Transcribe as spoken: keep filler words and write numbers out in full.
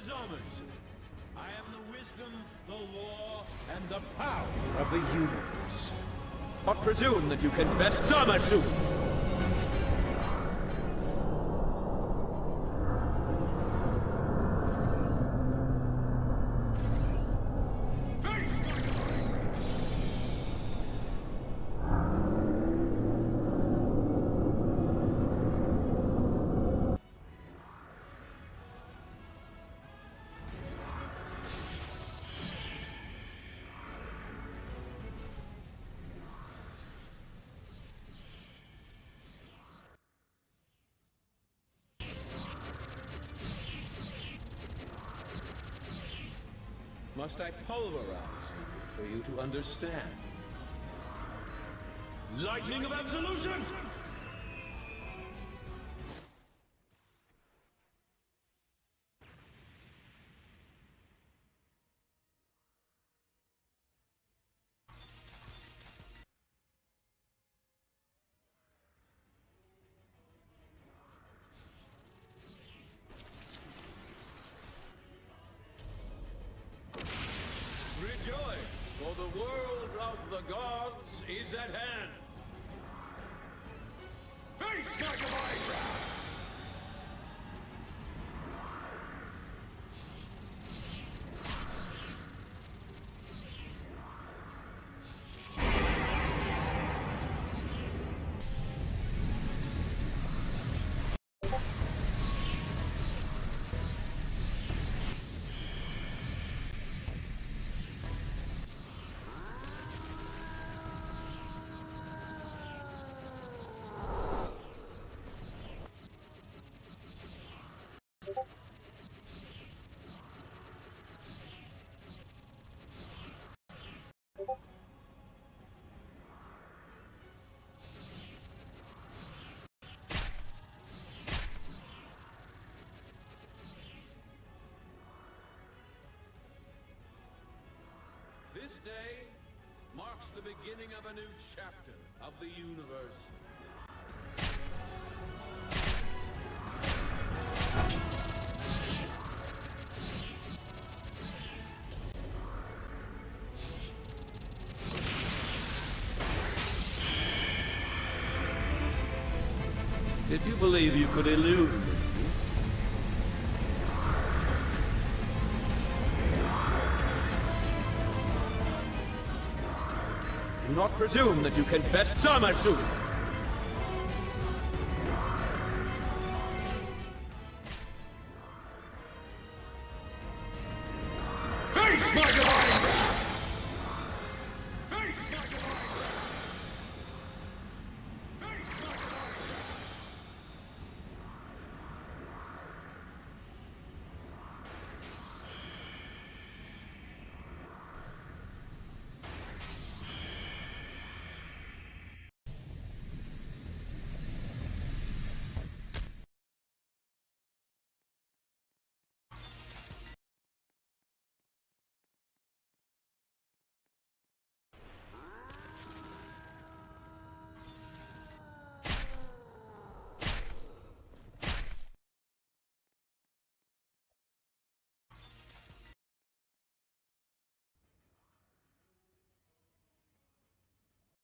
Zamasu. I am the wisdom, the law, and the power of the universe. But presume that you can best Zamasu! Must I pulverize you for you to understand? Lightning of absolution! Rejoice, for the world of the gods is at hand. Face like a Hydra! This day marks the beginning of a new chapter of the universe. Did you believe you could elude me? Do not presume that you can best Zamasu! Face like a